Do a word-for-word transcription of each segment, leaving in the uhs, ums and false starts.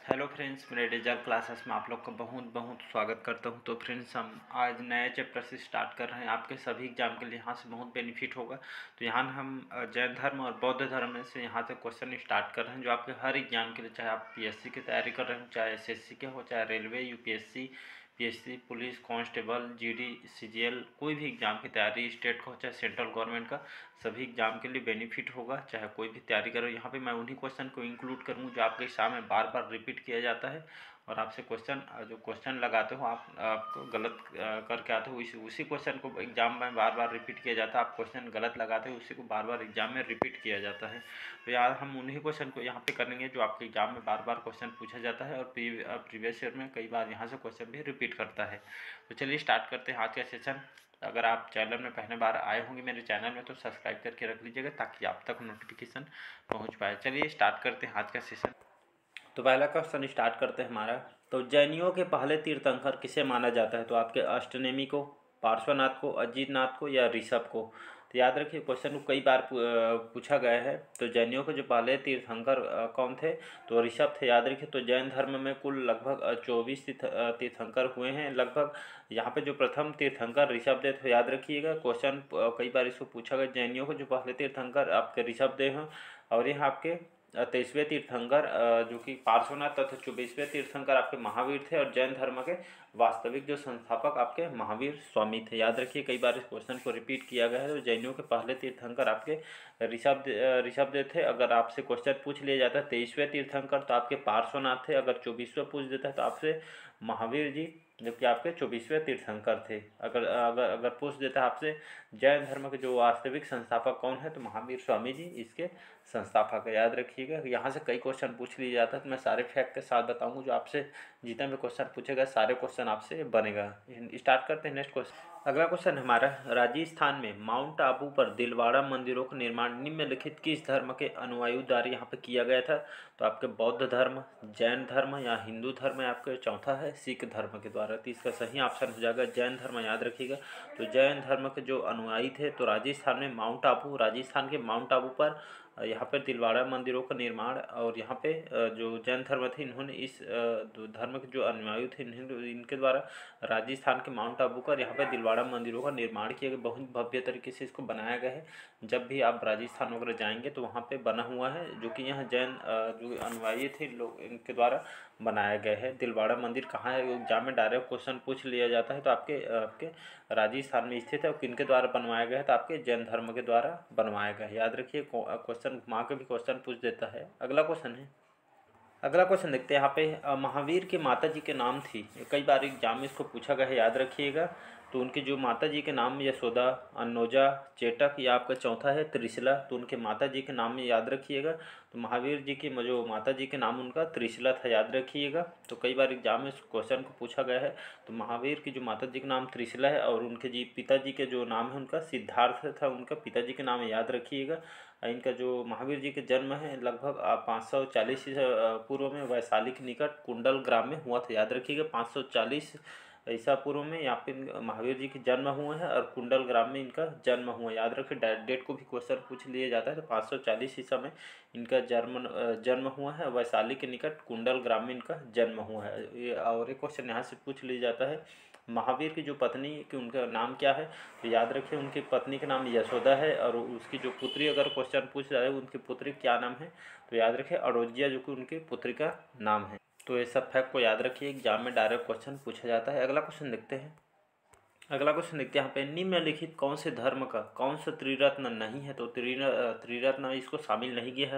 Hello friends, मेरे result classes में आप लोग का बहुत बहुत स्वागत करता हूं। तो फ्रेंड्स, हम आज नए चैप्टर से स्टार्ट कर रहे हैं। आपके सभी एग्जाम के लिए यहाँ से बहुत बेनिफिट होगा। तो यहाँ हम जैन धर्म और बौद्ध धर्म में से यहाँ से क्वेश्चन स्टार्ट कर रहे हैं, जो आपके हर एग्जाम के लिए, चाहे आप पीएससी की तैयारी कर रहे हो, चाहे एसएससी के हो, चाहे railway, UPSC, PSC, police constable, GD, CGL, कोई भी एग्जाम की तैयारी, स्टेट का हो चाहे सेंट्रल गवर्नमेंट का, सभी एग्जाम के लिए बेनिफिट होगा। चाहे कोई भी तैयारी करो, यहाँ पे मैं उन्हीं क्वेश्चन को इंक्लूड करूँगा जो आपके एग्जाम में बार बार रिपीट किया जाता है। और आपसे क्वेश्चन जो क्वेश्चन लगाते हो आप आपको गलत करके आते हो, उसी उसी क्वेश्चन को एग्जाम में बार बार रिपीट किया जाता है। आप क्वेश्चन गलत लगाते हो, उसी को बार बार एग्जाम में रिपीट किया जाता है। तो यार हम उन्हीं क्वेश्चन को यहाँ पे करेंगे जो आपके एग्जाम में बार बार क्वेश्चन पूछा जाता है, और प्रीवियस ईयर में कई बार यहाँ से क्वेश्चन भी रिपीट करता है। तो चलिए स्टार्ट करते हैं आज का सेशन। अगर आप चैनल में पहले बार आए होंगे मेरे चैनल में, तो सब्सक्राइब करके रख लीजिएगा ताकि आप तक नोटिफिकेशन पहुंच पाए। चलिए स्टार्ट करते हैं आज का सेशन। तो पहला क्वेश्चन स्टार्ट करते हैं हमारा। तो जैनियों के पहले तीर्थंकर किसे माना जाता है? तो आपके अष्टनेमी को, पार्श्वनाथ को, अजितनाथ को या ऋषभ को? तो याद रखिए, क्वेश्चन को कई बार पूछा गया है। तो जैनियों के जो पहले तीर्थंकर कौन थे? तो ऋषभ थे, याद रखिए। तो जैन धर्म में कुल लगभग चौबीस तीर्थंकर हुए हैं लगभग। यहाँ पे जो प्रथम तीर्थंकर ऋषभ देव थे, याद रखिएगा। क्वेश्चन कई बार इसको पूछा गया, जैनियों के जो पहले तीर्थंकर आपके ऋषभ देव हैं, और यहाँ आपके तेईसवें तीर्थंकर जो कि पार्श्वनाथ तथा चौबीसवें तीर्थंकर आपके महावीर थे, और जैन धर्म के वास्तविक जो संस्थापक आपके महावीर स्वामी थे। याद रखिए, कई बार इस क्वेश्चन को रिपीट किया गया है। तो जैनियों के पहले तीर्थंकर आपके ऋषभ ऋषभ देव थे। अगर आपसे क्वेश्चन पूछ लिया जाता है तेईसवें तीर्थंकर, तो आपके पार्श्वनाथ थे। अगर चौबीसवें पूछ देता है तो आपसे महावीर जी, जबकि आपके चौबीसवें तीर्थंकर थे। अगर अगर अगर पूछ देता है आपसे जैन धर्म के जो वास्तविक संस्थापक कौन है, तो महावीर स्वामी जी इसके संस्थापक है। याद रखिएगा, यहाँ से कई क्वेश्चन पूछ लिए जाता है, तो मैं सारे फैक्ट के साथ बताऊंगा। जो आपसे जितना भी क्वेश्चन पूछेगा, सारे क्वेश्चन आपसे बनेगा। स्टार्ट करते हैं नेक्स्ट क्वेश्चन। अगला क्वेश्चन हमारा, राजस्थान में माउंट आबू पर दिलवाड़ा मंदिरों का निर्माण निम्नलिखित किस धर्म के अनुयायियों द्वारा यहाँ पे किया गया था? तो आपके बौद्ध धर्म, जैन धर्म या हिंदू धर्म है आपके। चौथा है सिख धर्म के द्वारा। तो इसका सही ऑप्शन हो जाएगा जैन धर्म, याद रखिएगा। तो जैन धर्म के जो अनुयायी थे, तो राजस्थान में माउंट आबू, राजस्थान के माउंट आबू पर यहाँ पर दिलवाड़ा मंदिरों का निर्माण, और यहाँ पे जो जैन धर्म थे, इन्होंने इस धर्म के जो अनुयायी थे इनके द्वारा राजस्थान के माउंट आबू पर यहाँ पे दिलवाड़ा मंदिरों का निर्माण किया गया। बहुत भव्य तरीके से इसको बनाया गया है। जब भी आप राजस्थान वगैरह जाएंगे तो वहाँ पे बना हुआ है, जो कि यहाँ जैन जो अनुयायी थे लोग, इनके द्वारा बनाया गया है। दिलवाड़ा मंदिर कहाँ है? एग्जाम में डायरेक्ट क्वेश्चन पूछ लिया जाता है। तो आपके आपके राजस्थान में स्थित है। और किनके द्वारा बनवाया गया है? तो आपके जैन धर्म के द्वारा बनवाया गया है। याद रखिए, क्वेश्चन घुमा के भी क्वेश्चन पूछ देता है। अगला क्वेश्चन है अगला क्वेश्चन देखते हैं। यहाँ पे महावीर की माता जी के नाम थी, कई बार एग्जाम में इसको पूछा गया है, याद रखिएगा। तो उनके जो माता जी के नाम में यशोदा, अनोजा, चेटक, या आपका चौथा है त्रिशला। तो उनके माता जी के नाम में याद रखिएगा। तो महावीर जी की जो माता जी के नाम उनका त्रिशला था, याद रखिएगा। तो कई बार एग्जाम में इस क्वेश्चन को पूछा गया है। तो महावीर की जो माता जी का नाम त्रिशला है, और उनके जी पिताजी के जो नाम है उनका सिद्धार्थ था, उनका पिताजी के नाम है, याद रखिएगा। इनका जो महावीर जी के जन्म है लगभग पाँच सौ चालीस पूर्व में वैशाली के निकट कुंडल ग्राम में हुआ था। याद रखिएगा, पाँच सौ चालीस ईसा पूर्व में यहाँ पे महावीर जी के जन्म हुए हैं, और कुंडल ग्राम में इनका जन्म हुआ। याद रखिए, डेट को भी क्वेश्चन पूछ लिया जाता है। तो पाँच सौ चालीस ईसा में इनका जन्म जन्म हुआ है, वैशाली के निकट कुंडल ग्राम में इनका जन्म हुआ है। और एक क्वेश्चन यहाँ से पूछ लिया जाता है, महावीर की जो पत्नी कि उनका नाम क्या है? तो याद रखिए, उनकी पत्नी का नाम यशोदा है, और उसकी जो पुत्री, अगर क्वेश्चन पूछ रहा है उनकी पुत्री क्या नाम है, तो याद रखिए अड़ोजिया, जो कि उनकी पुत्री का नाम है। तो ये सब फैक्ट को याद रखिए, एग्जाम में डायरेक्ट क्वेश्चन पूछा जाता है। अगला क्वेश्चन देखते हैं अगला क्वेश्चन देखते हैं यहाँ पे, निम्नलिखित कौन से धर्म का कौन सा त्रिरत्न नहीं है? तो त्रिरत्न इसको शामिल नहीं किया है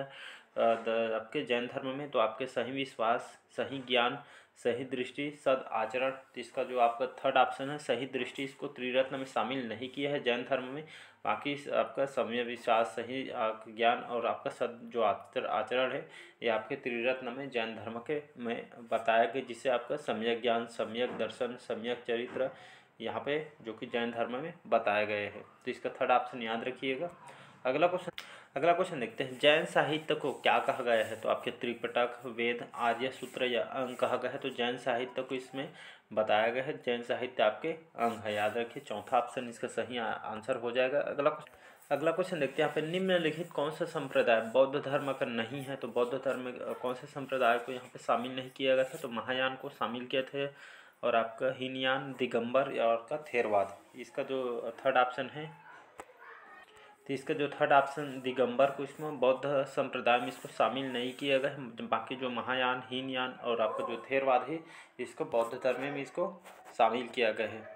आपके जैन धर्म में। तो आपके सही विश्वास, सही ज्ञान, सही दृष्टि, सद आचरण। तो इसका जो आपका थर्ड ऑप्शन है सही दृष्टि, इसको त्रिरत्न में शामिल नहीं किया है जैन धर्म में। बाकी आपका समय विश्वास, सही ज्ञान और आपका सद जो आचरण है, ये आपके त्रिरत्न में जैन धर्म के में बताया गया, जिससे आपका सम्यक ज्ञान, सम्यक दर्शन, सम्यक चरित्र यहाँ पे जो कि जैन धर्म में बताए गए हैं। तो इसका थर्ड ऑप्शन याद रखिएगा। अगला क्वेश्चन अगला क्वेश्चन देखते हैं, जैन साहित्य को क्या कहा गया है? तो आपके त्रिपिटक, वेद, आर्य सूत्र या अंग कहा गया है। तो जैन साहित्य को इसमें बताया गया है। जैन साहित्य आपके अंग है, याद रखिए। चौथा ऑप्शन इसका सही आंसर हो जाएगा। अगला अगला क्वेश्चन देखते हैं यहाँ पे, निम्नलिखित कौन सा संप्रदाय बौद्ध धर्म का नहीं है? तो बौद्ध धर्म में अ, कौन से संप्रदाय को यहाँ पे शामिल नहीं किया गया था? तो महायान को शामिल किए थे, और आपका हीनयान, दिगंबर या और का थेरवाद। इसका जो थर्ड ऑप्शन है, तो इसका जो थर्ड ऑप्शन दिगंबर को इसमें बौद्ध संप्रदाय में इसको शामिल नहीं किया गया है। बाकी जो महायान, हीनयान और आपका जो थेरवाद है, इसको बौद्ध धर्म में इसको शामिल किया गया है।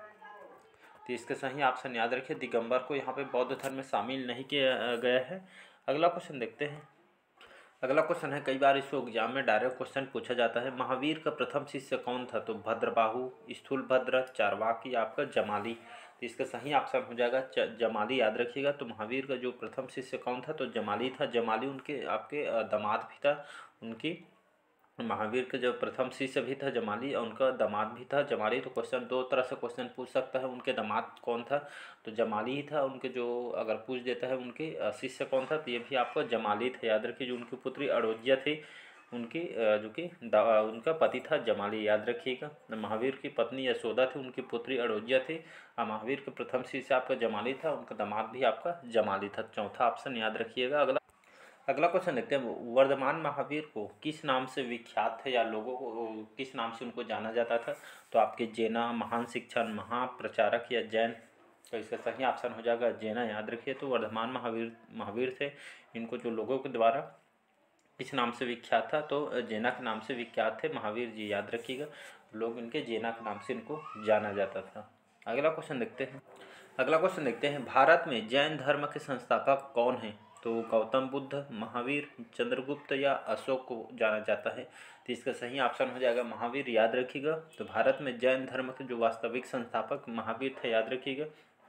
तो इसका सही ऑप्शन याद रखिए, दिगंबर को यहाँ पे बौद्ध धर्म में शामिल नहीं किया गया है। अगला क्वेश्चन देखते हैं। अगला क्वेश्चन है, कई बार इसको एग्जाम में डायरेक्ट क्वेश्चन पूछा जाता है, महावीर का प्रथम शिष्य कौन था? तो भद्रबाहु, स्थूलभद्र, चारवाकी, आपका जमाली। तो इसका सही ऑप्शन हो जाएगा जमाली, याद रखिएगा। तो महावीर का जो प्रथम शिष्य कौन था? तो जमाली था। जमाली उनके आपके दामाद भी था। उनकी महावीर का जो प्रथम शिष्य भी था जमाली, और उनका दामाद भी था जमाली। तो क्वेश्चन दो तरह से क्वेश्चन पूछ सकता है, उनके दामाद कौन था? तो जमाली ही था। उनके जो अगर पूछ देता है उनके शिष्य कौन था, तो ये भी आपको जमाली थे, याद रखिए। जो उनकी पुत्री अड़ोजिया थी, उनकी जो कि उनका पति था जमाली, याद रखिएगा। महावीर की पत्नी यशोदा थी, उनकी पुत्री अड़ोजिया थी। और महावीर का प्रथम शिष्य आपका जमाली था, उनका दामाद भी आपका जमाली था। चौथा ऑप्शन याद रखिएगा। अगला अगला क्वेश्चन देखते हैं, वर्धमान महावीर को किस नाम से विख्यात है, या लोगों को किस नाम से उनको जाना जाता था? तो आपके जेना, महान शिक्षक, महाप्रचारक या जैन। तो इसका सही ऑप्शन हो जाएगा जेना, याद रखिए। तो वर्धमान महावीर महावीर थे, इनको जो लोगों के द्वारा किस नाम से विख्यात था? तो जेना के नाम से विख्यात थे महावीर जी, याद रखिएगा। लोग इनके जेना के नाम से इनको जाना जाता था। अगला क्वेश्चन देखते हैं। अगला क्वेश्चन देखते हैं, भारत में जैन धर्म के संस्थापक कौन हैं? तो गौतम बुद्ध, महावीर, चंद्रगुप्त या अशोक को जाना जाता है। तो इसका सही ऑप्शन हो जाएगा महावीर, याद रखिएगा। तो भारत में जैन धर्म के जो वास्तविक संस्थापक महावीर थे, याद रखिएगा।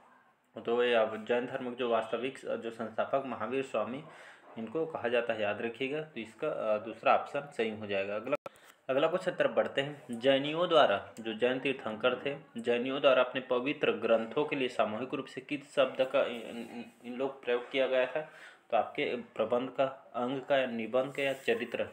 तो ये अब जैन धर्म के जो वास्तविक जो संस्थापक महावीर स्वामी, इनको कहा जाता है, याद रखिएगा। तो इसका दूसरा ऑप्शन सही हो जाएगा। अगला अगला क्वेश्चन तरफ बढ़ते हैं। जैनियों द्वारा, जो जैन तीर्थंकर थे, जैनियों द्वारा अपने पवित्र ग्रंथों के लिए सामूहिक रूप से किस शब्द का इन, इन लोग प्रयोग किया गया था? तो आपके प्रबंध का, अंग का, या निबंध का, या चरित्र।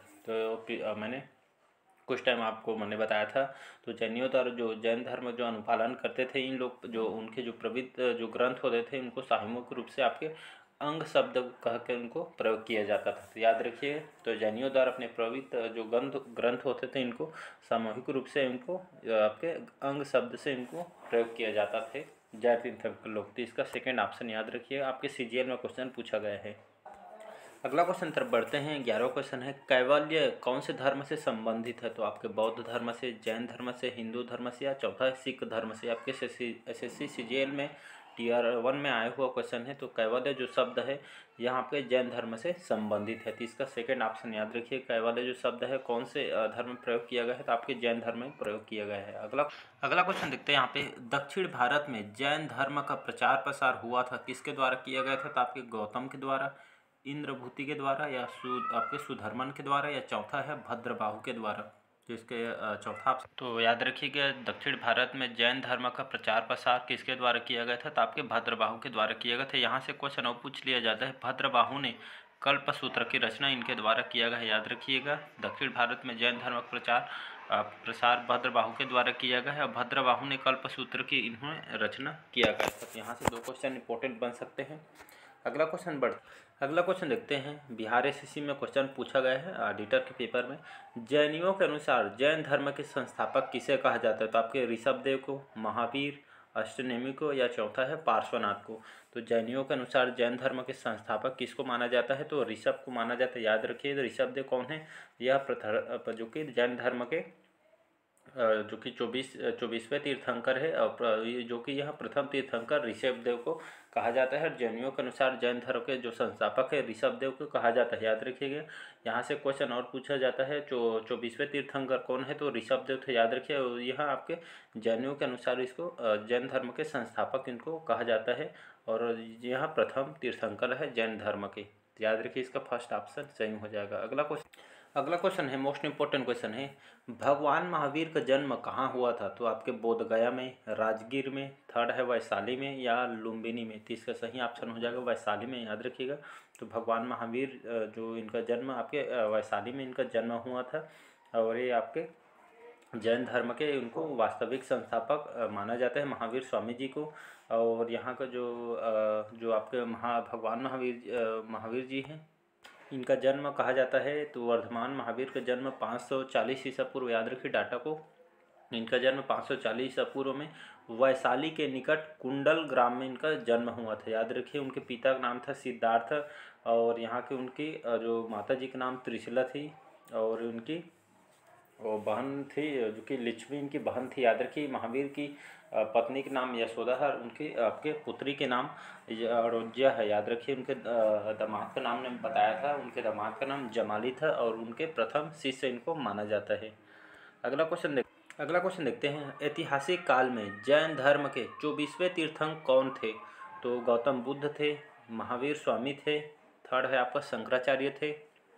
तो मैंने कुछ टाइम आपको मैंने बताया था। तो जैनियों द्वारा जो जैन धर्म जो अनुपालन करते थे, इन लोग जो उनके जो पवित्र जो ग्रंथ होते थे, उनको सामूहिक रूप से आपके अंग शब्द कह के उनको प्रयोग किया जाता था। तो याद रखिए, तो जैनियों द्वारा अपने पवित्र जो ग्रंथ ग्रंथ होते थे, इनको सामूहिक रूप से इनको आपके अंग शब्द से इनको प्रयोग किया जाता थे जैन तीर्थंकर लोग। तो इसका सेकेंड ऑप्शन याद रखिए, आपके सीजीएल में क्वेश्चन पूछा गया है। अगला क्वेश्चन तरफ बढ़ते हैं। ग्यारहवां क्वेश्चन है, कैवल्य कौन से धर्म से संबंधित है? तो आपके बौद्ध धर्म से, जैन धर्म से, हिंदू धर्म से, या चौथा सिख धर्म से। आपके एस एस सी सीजीएल में टीआर वन में आया हुआ क्वेश्चन है। तो कैवल्य जो शब्द है यहाँ पे जैन धर्म से संबंधित है। तो इसका सेकंड ऑप्शन याद रखिए, कैवल्य जो शब्द है कौन से धर्म में प्रयोग किया गया है? तो आपके जैन धर्म में प्रयोग किया गया है। अगला अगला क्वेश्चन देखते हैं यहाँ पे, दक्षिण भारत में जैन धर्म का प्रचार प्रसार हुआ था, किसके द्वारा किया गया था? तो आपके गौतम के द्वारा, इंद्रभूति के द्वारा, या सु आपके सुधर्मन के द्वारा, या चौथा है भद्रबाहु के द्वारा। तो इसके चौथा तो याद रखिएगा, दक्षिण भारत में जैन धर्म का प्रचार प्रसार किसके द्वारा किया गया था? तो आपके भद्रबाहु के द्वारा किया गया था। यहाँ से क्वेश्चन और पूछ लिया जाता है, भद्रबाहु ने कल्पसूत्र की रचना इनके द्वारा किया गया है, याद रखिएगा। दक्षिण भारत में जैन धर्म का प्रचार प्रसार भद्रबाहु के द्वारा किया गया है, और भद्रबाहु ने कल्पसूत्र की इन्होंने रचना किया गया था। यहाँ से दो क्वेश्चन इंपॉर्टेंट बन सकते हैं। अगला क्वेश्चन बढ़ अगला क्वेश्चन देखते हैं। बिहार एसएससी में क्वेश्चन पूछा गया है ऑडिटर के पेपर में, जैनियों के अनुसार जैन धर्म के संस्थापक किसे कहा जाता है? तो आपके ऋषभदेव को, महावीर, अष्टनेमी को, या चौथा है पार्श्वनाथ को। तो जैनियों के अनुसार जैन धर्म के संस्थापक किसको माना जाता है? तो ऋषभ को माना जाता है, याद रखिए। ऋषभदेव कौन है? यह जो कि जैन धर्म के जो कि चौबीस चौबीसवें तीर्थंकर है, और जो कि यह प्रथम तीर्थंकर ऋषभदेव को कहा जाता है। जैनियों के अनुसार जैन धर्म के जो संस्थापक है ऋषभदेव को कहा जाता है, याद रखिएगा। यहाँ से क्वेश्चन और पूछा जाता है, जो चौबीसवें तीर्थंकर कौन है? तो ऋषभदेव थे, याद रखिए। यह आपके जैनियों के अनुसार इसको जैन धर्म के संस्थापक इनको कहा जाता है, और यह प्रथम तीर्थंकर है जैन धर्म के, याद रखिए। इसका फर्स्ट ऑप्शन सही हो जाएगा। अगला क्वेश्चन अगला क्वेश्चन है, मोस्ट इंपोर्टेंट क्वेश्चन है, भगवान महावीर का जन्म कहाँ हुआ था? तो आपके बोधगया में, राजगीर में, थर्ड है वैशाली में, या लुम्बिनी में। तो इसका सही ऑप्शन हो जाएगा वैशाली में, याद रखिएगा। तो भगवान महावीर जो इनका जन्म आपके वैशाली में इनका जन्म हुआ था, और ये आपके जैन धर्म के उनको वास्तविक संस्थापक अ, माना जाता है महावीर स्वामी जी को। और यहाँ का जो अ, जो आपके महा भगवान महावीर अ, महावीर जी हैं, इनका जन्म कहा जाता है तो वर्धमान महावीर का जन्म पाँच सौ चालीस ईसा पूर्व, याद रखिए डाटा को। इनका जन्म पाँच सौ चालीस ईसा पूर्व में वैशाली के निकट कुंडल ग्राम में इनका जन्म हुआ था, याद रखिए। उनके पिता का नाम था सिद्धार्थ, और यहाँ की उनकी अ, जो माता जी का नाम त्रिशला थी, और उनकी वो बहन थी जो कि लक्ष्मी इनकी बहन थी, याद रखिए। महावीर की अ, पत्नी के नाम यशोदा है, और उनकी आपके पुत्री के नाम अरोज्या है, याद रखिए। उनके अ, दामाद का नाम ने बताया था, उनके दामाद का नाम जमाली था, और उनके प्रथम शिष्य इनको माना जाता है। अगला क्वेश्चन देख अगला क्वेश्चन देखते हैं। ऐतिहासिक काल में जैन धर्म के चौबीसवें तीर्थंकर कौन थे? तो गौतम बुद्ध थे, महावीर स्वामी थे, थर्ड है आपका शंकराचार्य थे,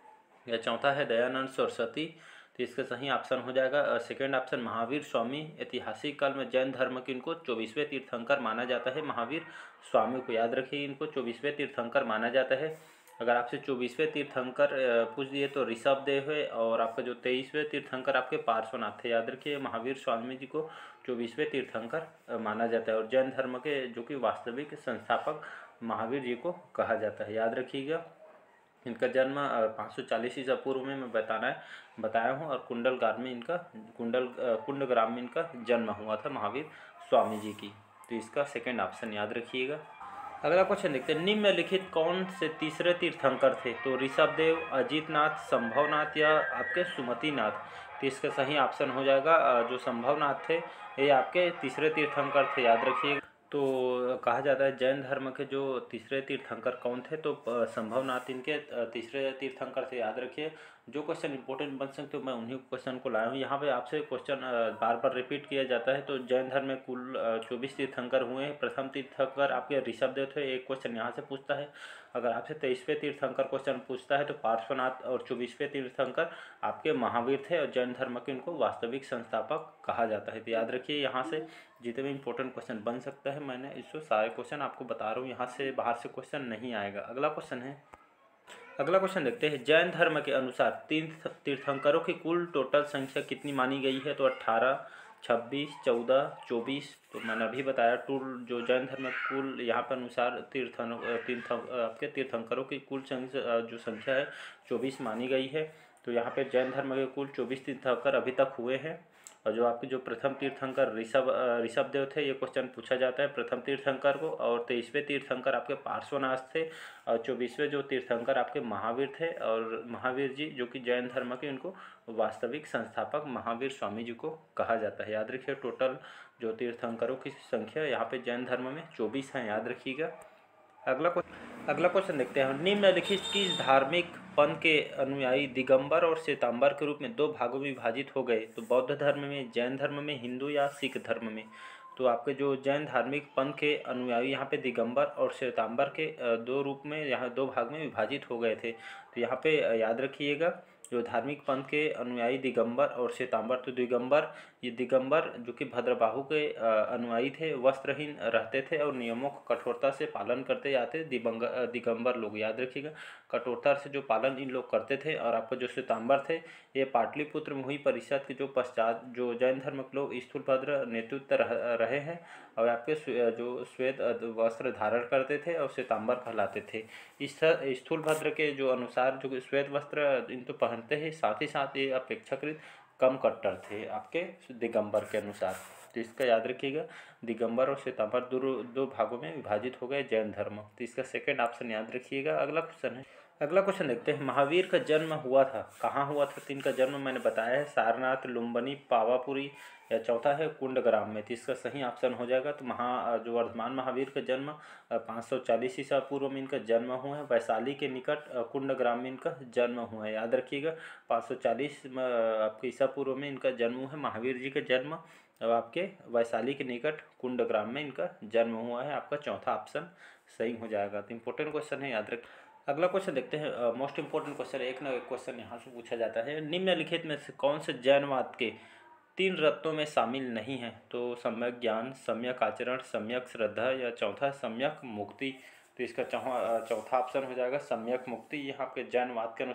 या चौथा है दयानंद सरस्वती। तो इसका सही ऑप्शन हो जाएगा सेकेंड ऑप्शन महावीर स्वामी। ऐतिहासिक काल में जैन धर्म के इनको चौबीसवें तीर्थंकर माना जाता है महावीर स्वामी को, याद रखिए। इनको चौबीसवें तीर्थंकर माना जाता है। अगर आपसे चौबीसवें तीर्थंकर पूछ दिए तो ऋषभ देव है, और आपका जो तेईसवें तीर्थंकर आपके पार्श्वनाथ थे, याद रखिए। महावीर स्वामी जी को चौबीसवें तीर्थंकर माना जाता है, और जैन धर्म के जो कि वास्तविक संस्थापक महावीर जी को कहा जाता है, याद रखिएगा। इनका जन्म पाँच सौ चालीस ईसा पूर्व में मैं बताना है बताया हूँ, और कुंडल ग्राम में इनका कुंडल कुंड ग्राम में इनका जन्म हुआ था महावीर स्वामी जी की। तो इसका सेकंड ऑप्शन याद रखिएगा। अगला क्वेश्चन देखते हैं। निम्नलिखित कौन से तीसरे तीर्थंकर थे? तो ऋषभ देव, अजीतनाथ, संभवनाथ, या आपके सुमतिनाथ। तो इसका सही ऑप्शन हो जाएगा जो संभवनाथ थे, ये आपके तीसरे तीर्थंकर थे, याद रखिएगा। तो कहा जाता है जैन धर्म के जो तीसरे तीर्थंकर कौन थे? तो संभवनाथ इनके तीसरे तीर्थंकर थे, याद रखिए। जो क्वेश्चन इंपॉर्टेंट बन सकते हो मैं उन्हीं क्वेश्चन को लाया हूँ यहाँ पे। आपसे क्वेश्चन बार बार रिपीट किया जाता है। तो जैन धर्म में कुल चौबीस तीर्थंकर हुए हैं। प्रथम तीर्थंकर आपके ऋषभ देव थे, एक क्वेश्चन यहाँ से पूछता है। अगर आपसे तेईसवें तीर्थंकर क्वेश्चन पूछता है तो पार्श्वनाथ, और चौबीसवें तीर्थंकर आपके महावीर थे, और जैन धर्म के इनको वास्तविक संस्थापक कहा जाता है। तो याद रखिए, यहाँ से जितने भी इंपॉर्टेंट क्वेश्चन बन सकता है मैंने इसको सारे क्वेश्चन आपको बता रहा हूँ, यहाँ से बाहर से क्वेश्चन नहीं आएगा। अगला क्वेश्चन है अगला क्वेश्चन देखते हैं। जैन धर्म के अनुसार तीन तीर्थंकरों की कुल टोटल संख्या कितनी मानी गई है? तो अट्ठारह, छब्बीस, चौदह, चौबीस। तो मैंने अभी बताया टूल जो जैन धर्म कुल यहाँ पर अनुसार तीर्थन तीर्थ आपके तीर्थंकरों की कुल जो संख्या है चौबीस मानी गई है। तो यहाँ पे जैन धर्म के कुल चौबीस तीर्थंकर अभी तक हुए हैं। और जो आपके जो प्रथम तीर्थंकर ऋषभ ऋषभ देव थे, ये क्वेश्चन पूछा जाता है प्रथम तीर्थंकर को। और तेईसवें तीर्थंकर आपके पार्श्वनाथ थे, और चौबीसवें जो तीर्थंकर आपके महावीर थे। और महावीर जी जो कि जैन धर्म के उनको वास्तविक संस्थापक महावीर स्वामी जी को कहा जाता है, याद रखिए। टोटल जो तीर्थंकरों की संख्या यहाँ पे जैन धर्म में चौबीस हैं, याद रखिएगा। अगला क्वेश्चन अगला क्वेश्चन देखते हैं। निम्नलिखित किस धार्मिक पंथ के अनुयायी दिगंबर और श्वेतांबर के रूप में दो भागों में विभाजित हो गए? तो बौद्ध धर्म में, जैन धर्म में, हिंदू या सिख धर्म में। तो आपके जो जैन धार्मिक पंथ के अनुयायी यहाँ पे दिगंबर और श्वेतांबर के दो रूप में, यहाँ दो भाग में विभाजित हो गए थे। तो यहाँ पे याद रखिएगा जो धार्मिक पंथ के अनुयायी दिगंबर और श्वेतांबर। तो दिगंबर ये दिगंबर जो कि भद्रबाहु के अनुयायी थे, वस्त्रहीन रहते थे और नियमों का कठोरता से पालन करते जाते दिगंग दिगंबर लोग, याद रखिएगा। कठोरता से जो पालन इन लोग करते थे। और आपका जो श्वेतांबर थे, ये पाटलिपुत्र में हुई परिषद के जो पश्चात जो जैन धर्म के लोग स्थूलभद्र नेतृत्व रह, रहे हैं, और आपके जो श्वेत वस्त्र धारण करते थे और श्वेतांबर कहलाते थे। इस स्थूलभद्र के जो अनुसार जो श्वेत वस्त्र इन तो पहनते हैं, साथ ही साथ ये अपेक्षाकृत कम कट्टर थे आपके दिगंबर के अनुसार। तो इसका याद रखिएगा, दिगंबर और श्वेतांबर दो दो भागों में विभाजित हो गए जैन धर्म। तो इसका सेकंड ऑप्शन याद रखिएगा। अगला क्वेश्चन है अगला क्वेश्चन देखते हैं। महावीर का जन्म हुआ था, कहाँ हुआ था? तो इनका जन्म मैंने बताया है सारनाथ, लुम्बिनी, पावापुरी, या चौथा है कुंडग्राम में। तो इसका सही ऑप्शन हो जाएगा। तो महा जो वर्धमान महावीर का जन्म पाँच सौ चालीस ईसा पूर्व में इनका जन्म हुआ है। वैशाली के निकट कुंडग्राम में इनका जन्म हुआ है, याद रखिएगा। पाँच सौ चालीस आपके ईसा पूर्व में इनका जन्म हुआ है महावीर जी का जन्म, और आपके वैशाली के निकट कुंडग्राम में इनका जन्म हुआ है। आपका चौथा ऑप्शन सही हो जाएगा। तो इंपॉर्टेंट क्वेश्चन है, याद रख अगला क्वेश्चन देखते हैं। मोस्ट इंपॉर्टेंट क्वेश्चन, एक ना एक क्वेश्चन यहाँ से पूछा जाता है। निम्नलिखित में से कौन से जैनवाद के तीन रत्नों में शामिल नहीं है? तो सम्यक ज्ञान, सम्यक आचरण, सम्यक श्रद्धा, या चौथा सम्यक मुक्ति। तो इसका चौथा चौथा ऑप्शन हो जाएगा सम्यक मुक्ति। यहाँ पे जैनवाद के अनुसार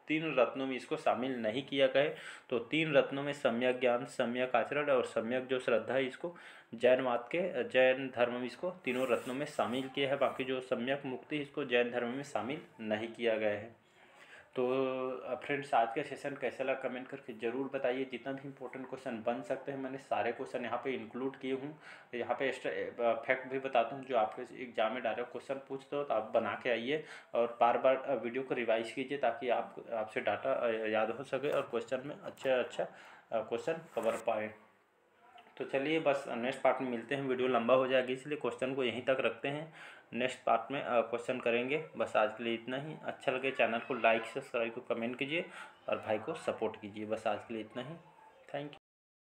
तीन रत्नों में इसको शामिल नहीं किया गया है। तो तीन रत्नों में सम्यक ज्ञान, सम्यक आचरण और सम्यक जो श्रद्धा है इसको जैन मत के जैन धर्म में इसको तीनों रत्नों में शामिल किया है। बाकी जो सम्यक मुक्ति इसको जैन धर्म में शामिल नहीं किया गया है। तो फ्रेंड्स आज का सेशन कैसा लगा कमेंट करके ज़रूर बताइए। जितना भी इंपॉर्टेंट क्वेश्चन बन सकते हैं मैंने सारे क्वेश्चन यहाँ पे इंक्लूड किए हूँ। यहाँ पे एक्स्ट्रा फैक्ट भी बताता हूँ जो आपके एग्जाम में डायरेक्ट क्वेश्चन पूछते हो तो आप बना के आइए और बार बार वीडियो को रिवाइज कीजिए ताकि आप आपसे डाटा याद हो सके और क्वेश्चन में अच्छा अच्छा क्वेश्चन कवर पाए। तो चलिए बस नेक्स्ट पार्ट में मिलते हैं। वीडियो लंबा हो जाएगा इसलिए क्वेश्चन को यहीं तक रखते हैं। नेक्स्ट पार्ट में क्वेश्चन करेंगे। बस आज के लिए इतना ही। अच्छा लगे चैनल को लाइक सब्सक्राइब को कमेंट कीजिए और भाई को सपोर्ट कीजिए। बस आज के लिए इतना ही। Thank you.